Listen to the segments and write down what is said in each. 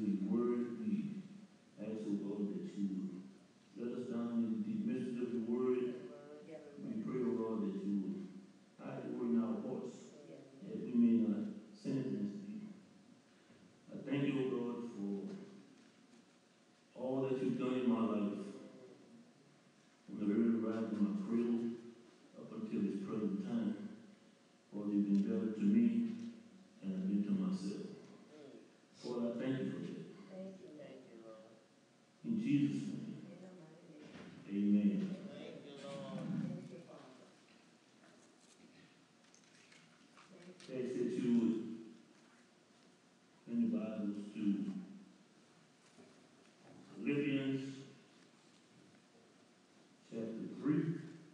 your word. We ask, O God, that you let us down in the midst of your word. We pray, O Lord, that you will hide your word in our hearts, that we may not sin against thee. I thank you, O God, for all that you've done in my life, from the very rise of my cradle up until this present time. Lord, you've been better to me than I've been to myself. Lord, I thank you for that. Thank you, Lord. In Jesus' name. Amen. Thank you, Lord. Thank you, Father. Ask that you would, in the Bibles, to Philippians chapter 3,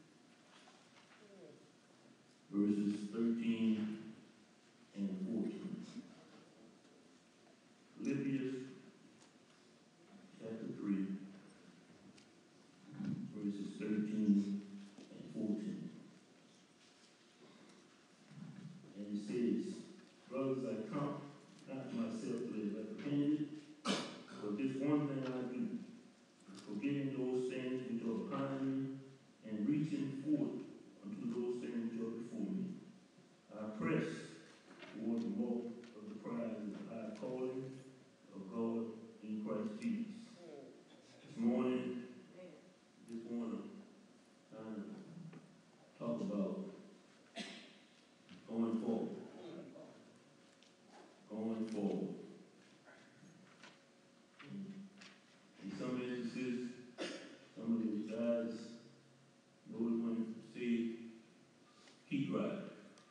verses 13 and 14. Philippians chapter 3, verses 13 and 14. And it says, brothers, I count not myself to have apprehended, but this one thing I do, forgetting those things which are behind me, and reaching forth unto those things which are before me. I press toward the mark of the prize of the high calling of God in Christ Jesus. This morning, just want to kind of talk about going forward. Going forward. In some instances, some of these guys know when to say, keep riding.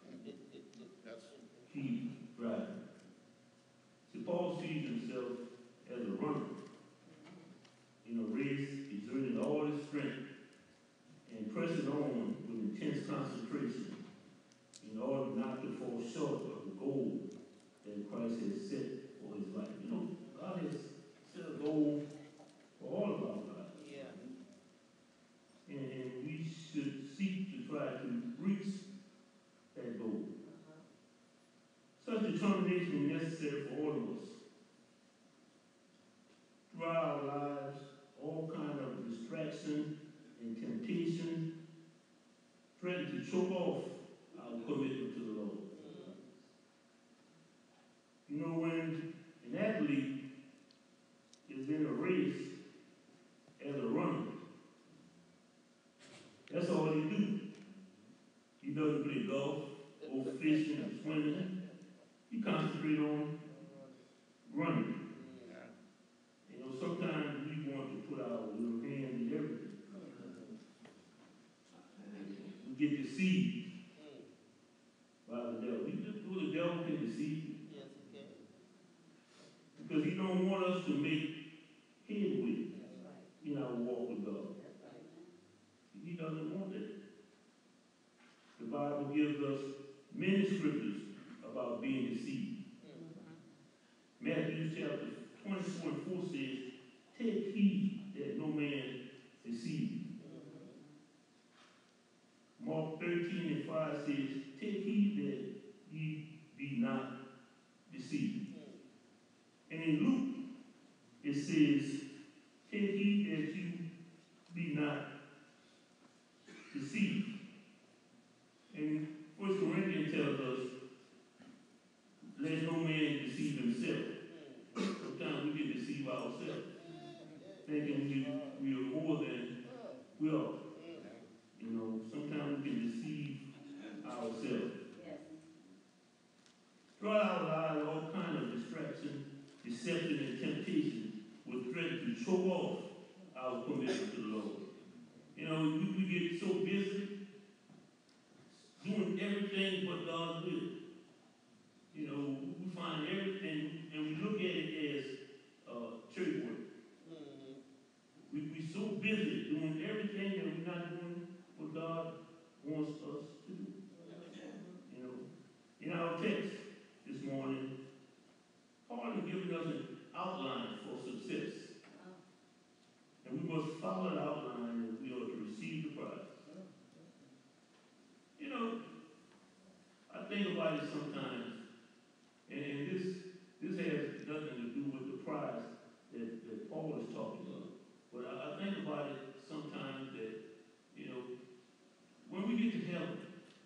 Keep riding. See, Paul sees himself as a runner in a race, exerting all his strength and pressing on with intense concentration in order not to fall short of the goal that Christ has set for his life. You know, God has set a goal for all of our lives. Yeah. And we should seek to try to reach that goal. Such determination is necessary for all of us. Throughout our lives, all kind of distraction and temptation threaten to choke off our commitment to the Lord. You know, when an athlete is in a race as a runner, that's all he do. He doesn't play golf or fishing or swimming. He concentrates on running. You know, sometimes we want to put our little hand in everything. We get deceived by the devil. We just do the devil can deceive you. Yes, okay. Because he don't want us to make headway That's right. in our walk with God. That's right. He doesn't want that. The Bible gives us many scriptures about being deceived. Matthew chapter 24 and 4 says, take heed that no man deceive you. Mark 13 and 5 says, take heed that ye be not deceived. And in Luke, it says, take heed that you be not deceived. And 1 Corinthians tells us, let no man deceive himself. Sometimes we can deceive ourselves, thinking we are more than we are. You know, sometimes we can deceive ourselves. Yes. Throughout our lives, all kind of distraction, deception, and temptation will threaten to choke off our commitment to the Lord. You know, we get so busy doing everything but God's will. You know, we find everything, and we look at it as church work. We so busy doing everything that we're not doing what God wants us to do. You know, in our text this morning, Paul is giving us an outline for success. And we must follow the outline if we are to receive the prize. You know, I think about it sometimes, and this has nothing to do with the prize that Paul is talking about. But I think about it sometimes that, when we get to heaven,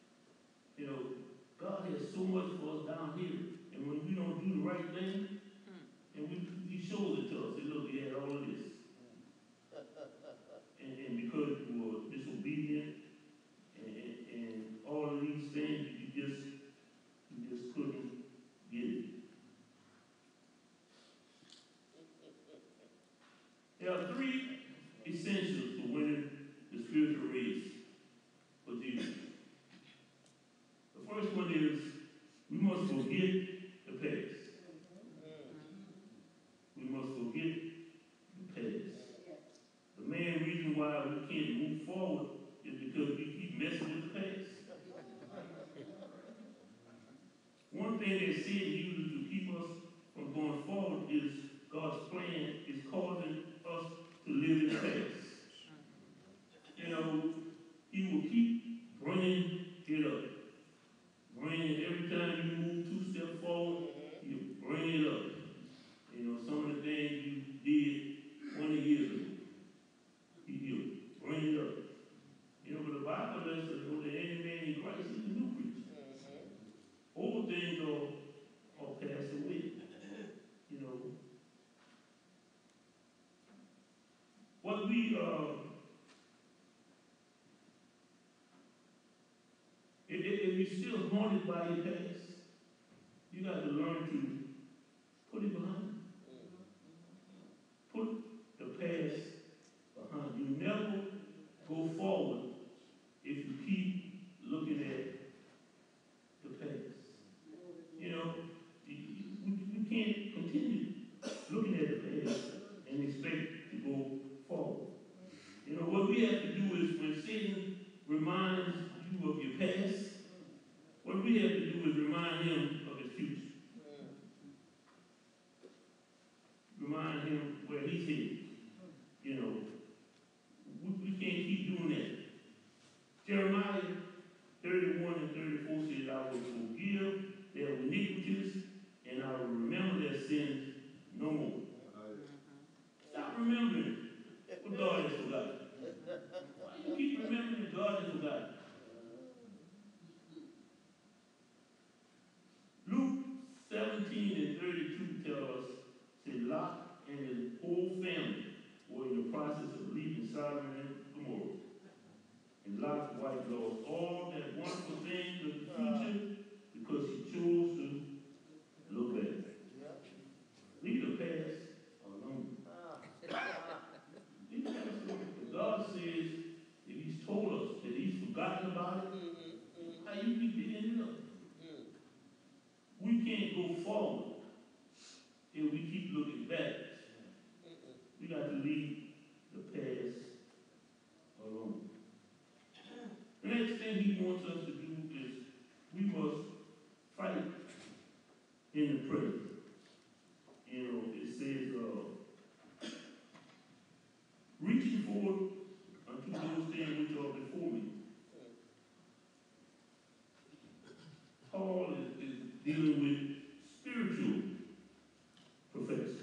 God has so much for us down here. And when we don't do the right thing, and he shows it to us, say, look, you had all of this. And because you were disobedient and all of these things, you just couldn't get it. There are three essentials to winning the spiritual race for Jesus. The first one is we must forget the past. We must forget the past. The main reason why we can't move forward is because we keep messing with the past. One thing that Satan uses to keep us from going forward is God's plan is causing us to live in the past. He will keep bringing it up. Every time you move 2 steps forward, you bring it up. Some of the things you did 20 years ago, you bring it up. But the Bible lets us know that any man in Christ is a new creature. Old things are passed away. What we if you're still haunted by your past, you got to learn to put it behind you. Put the past behind you. You never go forward if you keep looking at the past. We can't continue looking at the past and expect to go forward. What we have to do is when Satan reminds you of your past, what we have to do is remind him of his future. Remind him where he's headed. We can't keep doing that. Jeremiah 31 and 34 says, I will forgive their iniquities and I will remember their sins no more. Stop remembering what God has forgotten. Why do you keep remembering that God has forgotten? Luke 17 and 32 tell us that Lot and his whole family were in the process of leaving Sodom and Gomorrah. And Lot's wife lost all that wonderful things of the future because she chose to look back. Leave the past alone. Leave the past alone. God says if he's told us that he's forgotten about it, how you keep digging it up? We can't go forward if we keep looking back. We got to leave the past alone. The next thing he wants us to do is we must fight in the present. It says, reaching forward unto those things which are before me. Paul is dealing with spiritual professors.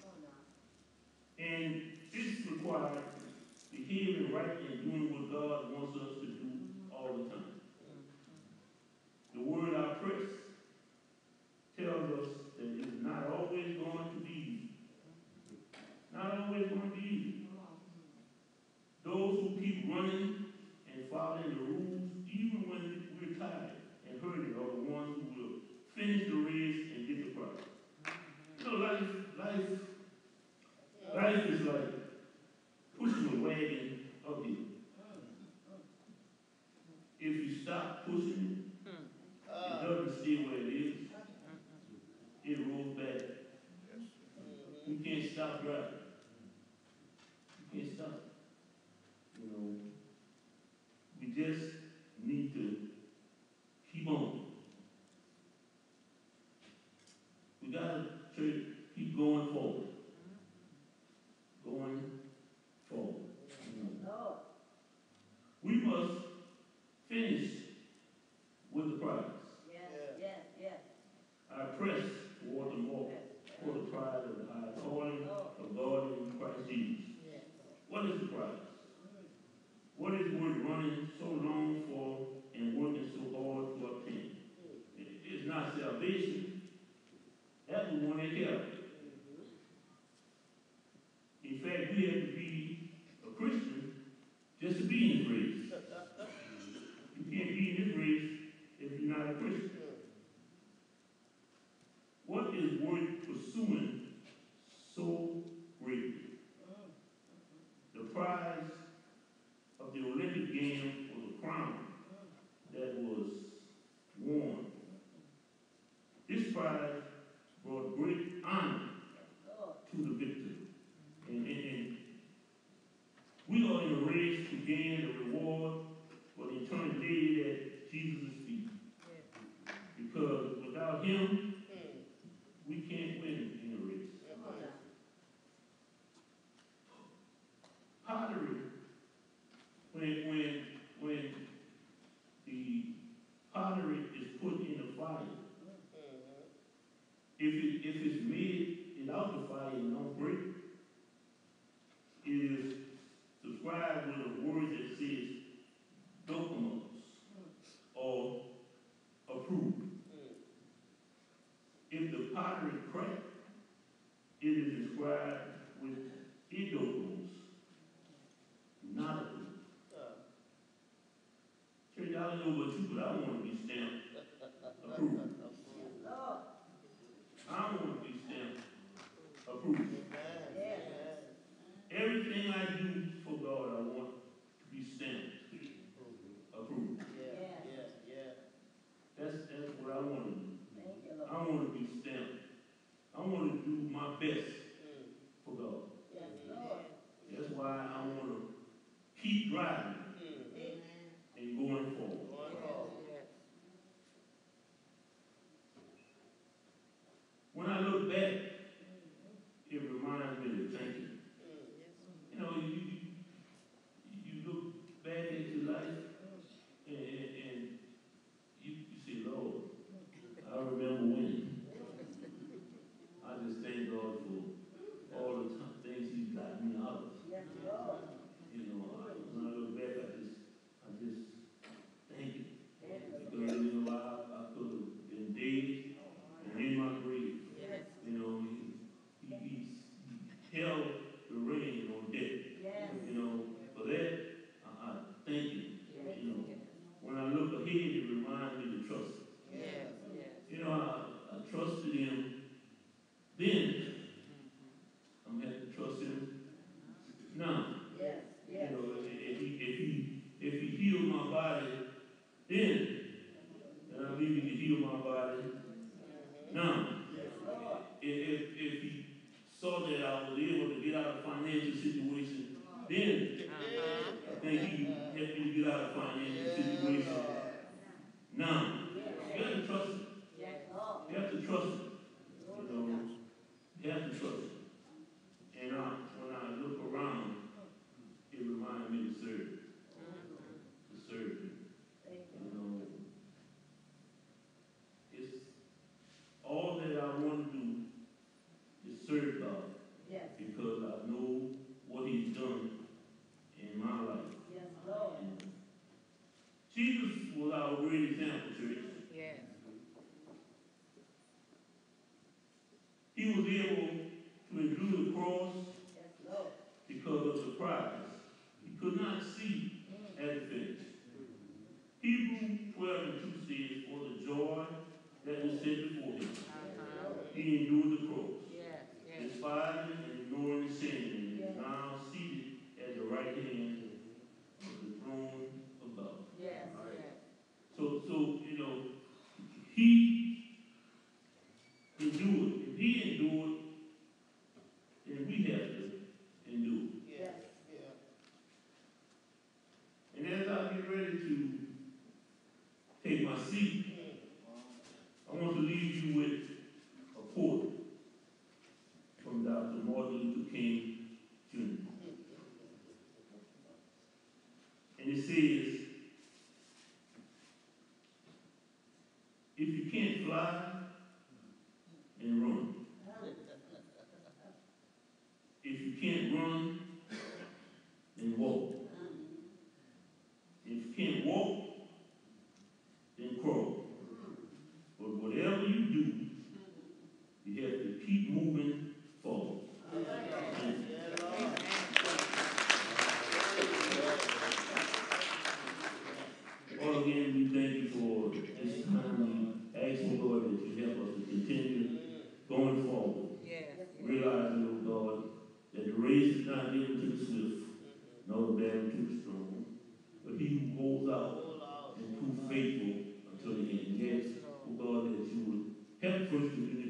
And this requires behaving right and doing what God wants us to do all the time. The word I press tells us that it's not always going to be easy. Not always going to be easy. Those who keep running and following the rules, even when we're tired and hurting, are the ones who will finish the race and get the prize. Life is like pushing a wagon uphill. If you stop pushing it doesn't stay where it is. It rolls back. You can't stop driving. You can't stop. We just need to keep on. We gotta keep going forward. Going forward. We must finish with the prize. I press toward the mark for the prize prize of the high calling of God in Christ Jesus. What is the prize? What is worth running so long for and working so hard to obtain? It's not salvation. That's the one that counts. In fact, we have to be a Christian just to be in this race. You can't be in this race if you're not a Christian. What is worth pursuing so greatly? The prize of the Olympic Games was a crown that was won. This prize brought great honor to the victor. And we are in a race to gain the reward for the eternal day at Jesus' feet. Because without him, we can't win in a race. Pottery, when the pottery is put in the fire, if it's made without the fire and don't break, it is described with a word that says "dokimos" or approved. If the pottery cracked, it is described with "idokimos," not approved. Church, I don't know about you, but I want to be stamped approved. I want to be stamped approved. Everything I do for God, I want to be stamped approved. That's what I want to do. I want to be stamped. I want to do my best for God. That's why I want to keep driving and going forward. When I look back, it reminds me to thank you. You know, you look back at your life and you say, Lord, I remember when. I just thank God for all the things He's got me out of. You know, when I look back, I just thank you. Because, you know, I could have been dead and in my grave. You know, he held the reign on death. You know, for that, I thank you. You know, when I look ahead, it reminds me to trust Him. You know, I trusted Him then. I'm going to have to trust Him now. You know, if he healed my body then I believe He can heal my body now. If He saw that I was able to get out of financial situation then, I think He can help me to get out of financial situation now. You have to trust Him. You have to trust Him. You know, you have to trust Him. And when I look around, it reminds me to serve. To serve Him. You know, it's all that I want to do is serve God. Because I know what He's done in my life. And Jesus was our great example, church. He was able to endure the cross because of the prize. He could not see at the finish. Hebrews 12:2 says, for the joy that was set before Him, He endured the cross, despising and ignoring sin, and is now seated at the right hand of the throne of God. So you know, He endured. If He endured, then we have to endure. And as I get ready to take my seat, I want to leave you with a quote from Dr. Martin Luther King Jr. And it says, if you can't fly and run, is not given to the swift, nor the bear to the strong, but he who holds out Hold out. and prove faithful until the end. Yes, oh God, that you would help First Community